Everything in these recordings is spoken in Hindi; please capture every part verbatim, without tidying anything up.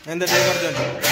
ఎంత డే కడతాను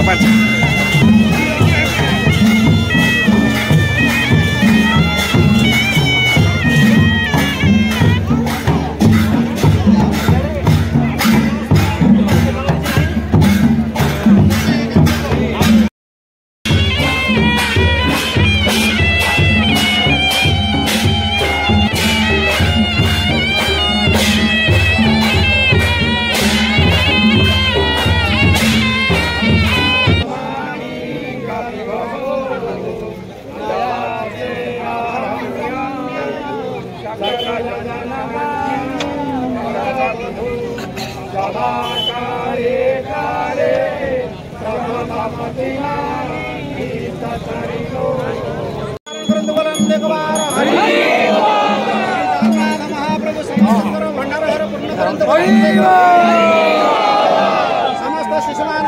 panjang. समस्त शिशुमान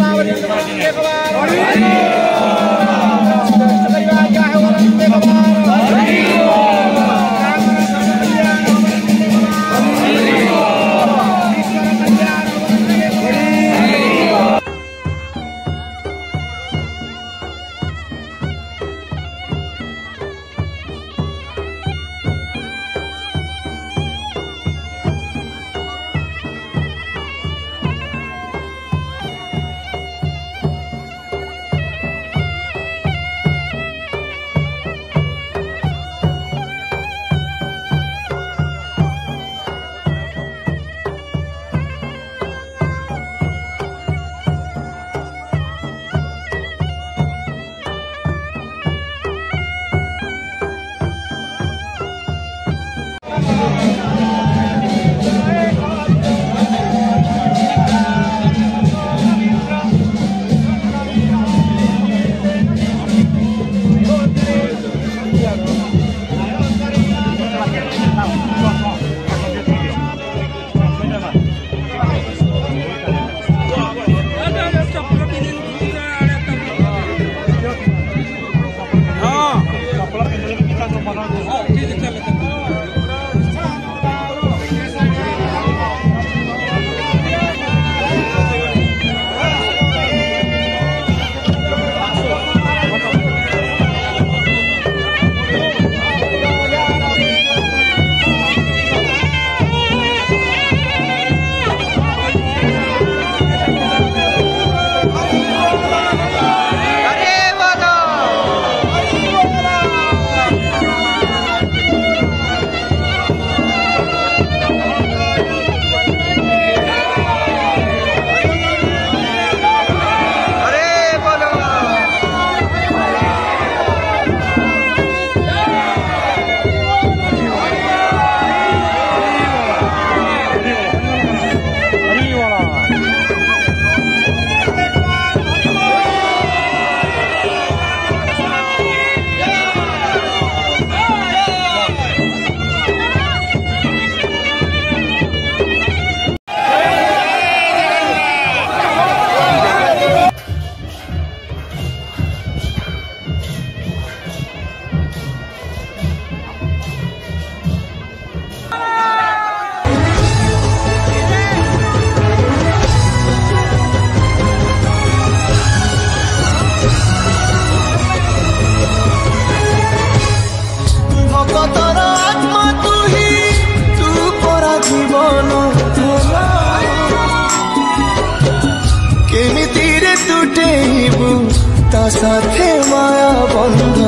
साथे माया बंधन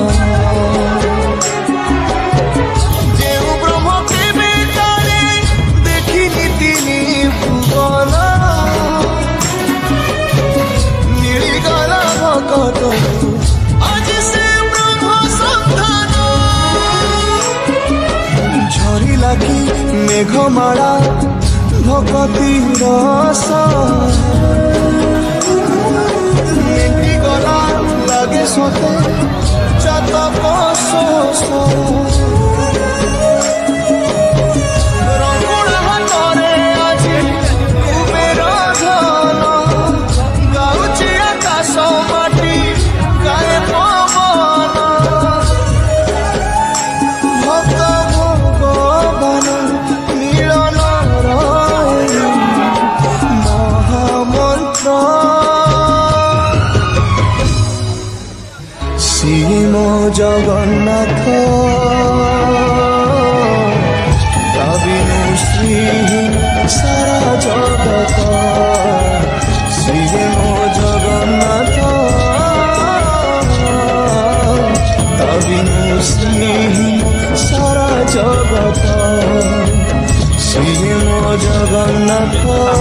जेउ ब्रह्म प्रेमे तारे देखिनी तिनी भुवन मिलिगला भगत आज से ब्रह्म संधान झरिला कि मेघमाला भगती रस लगे सोते चातक रंगुण हाथरे आज कुबेर धन गाउची आकाश माटी गाए पवन भक्त भगवान मिलन महामंत्र जगन्नाथ तबिनु श्रीहीन सारा जगत श्री मो जगन्नाथ तबिनु श्रीहीन सारा जगत श्री मो जगन्नाथ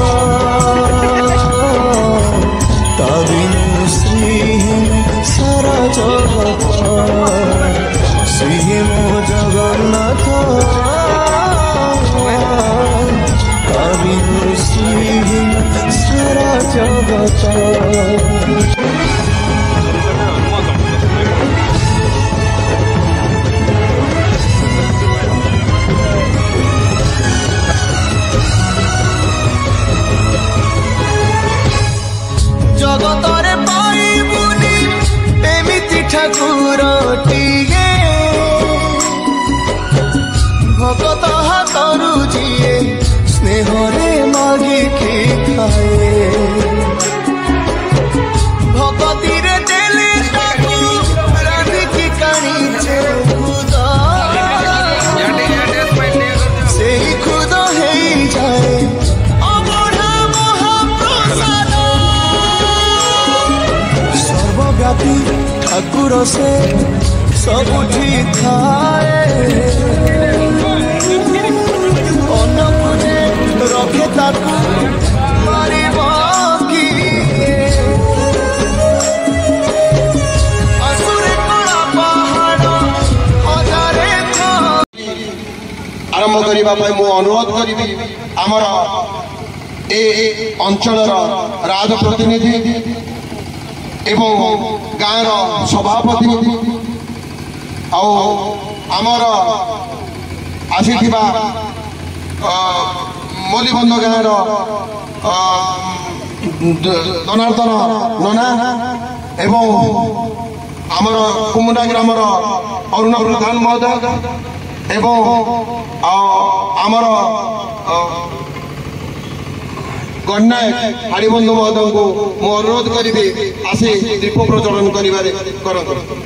तबिनु श्रीहीन सारा जगत श्री मो जगन्नाथ तबिनु श्रीहीन सारा जगत। जगतरे पाइबुनी एमिति ठाकुर टिए भगत हातरु जिए स्नेहरे मागी खाए भगती रे देले ताकू रानी की कानीचे खुद से ही खुद हेई जाए सर्वव्यापी ठाकुर से सबुठी थाए अनपुने रखे ताकू मारी बाकी असुरे कड़ा पहाड़ हजारे आरंभ करने मु अनुरोध करी आमर ए अंचल राज प्रतिनिधि एवं गाँव सभापति आमर आसी मोलीबंध गाँव जनार्दन नना एवं आमर कुमुंडा ग्रामर अरुण प्रधान महोदय एवं आमर गणनायक हाड़ीबंधु महोदय को मु अनुरोध करी आसी दीप प्रज्वलन कर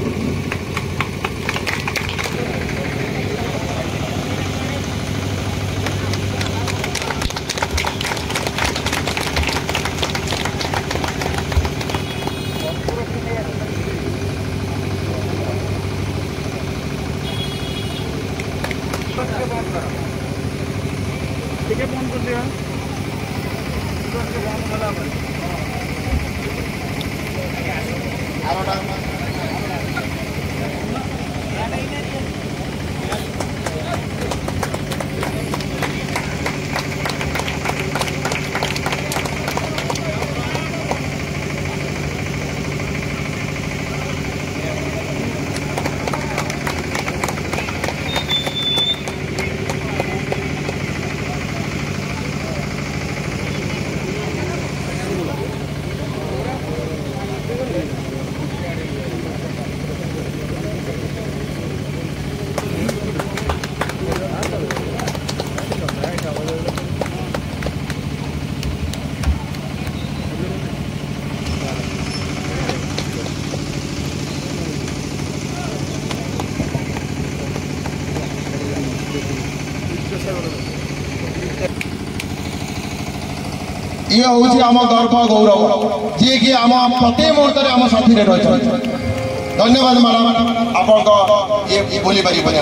ये हूँ आम गर्व गौरव जी कि आम प्रति मुहूर्त आम साथी रही। धन्यवाद मैडम आप ये बोली पार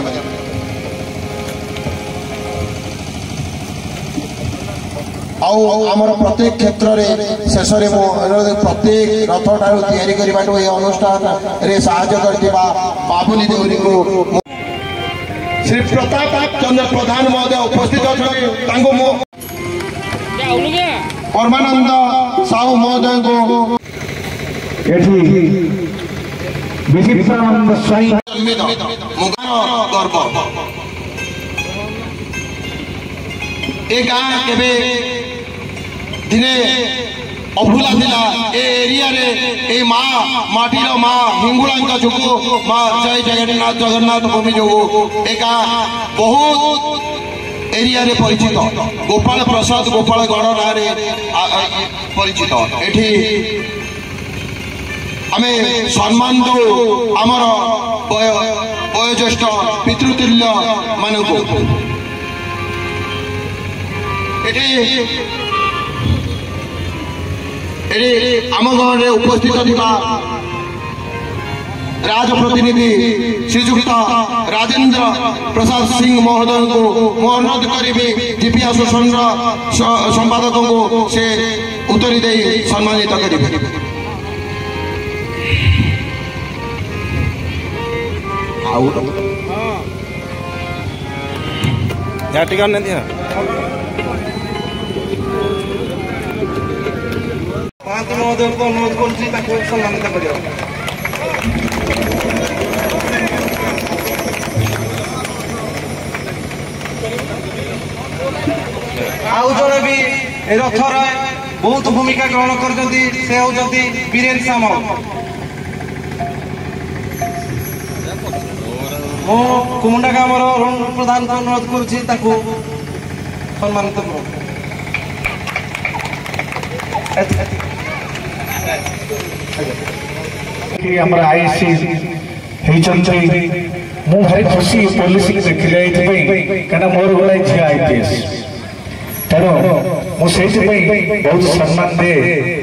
आमर प्रत्येक क्षेत्र में शेष में प्रत्येक रथ ठार तैयारी अनुष्ठान रे साहाय्य करथिबा बाबुली देउरी को श्री प्रताप चंद्र प्रधान महोदय उपस्थित अच्छे परमानंद साहू महोदय को गर्व ए गाँ के दिने अभूला थिला ए एरिया रे ए माँ माटीर माँ हिंगुला जो माँ जय जगन्नाथ जगन्नाथ भूमि जो ए गाँ बहुत एरिया रे परिचित गोपाल प्रसाद गोपाल गढ़ ना परिचित एठी आमे सम्मान दो आमर वयोज्येष्ठ पितृतुल्य मानक आम घर उपस्थित थिबा राजप्रतिनिधि श्रीजुक्त राजेंद्र प्रसाद सिंह महोदय को मु अनुरोध करी जीपी एसोसिएशन संपादक को से उत्तरी दे सम्मानित करेंगे। महांती महोदय को अनुरोध कर सम्मानित कर आउ जड़े भी रथर बहुत भूमिका ग्रहण कर बीरेन सामल मु कुमुंडा ग्रामर अरुण प्रधान को अनुरोध करुच्ची सम्मानित कर मु भारी खुशी पुलिस देखिले कहीं मोर गोटे झील आईपीएस तेणु मुझे बहुत सम्मान दे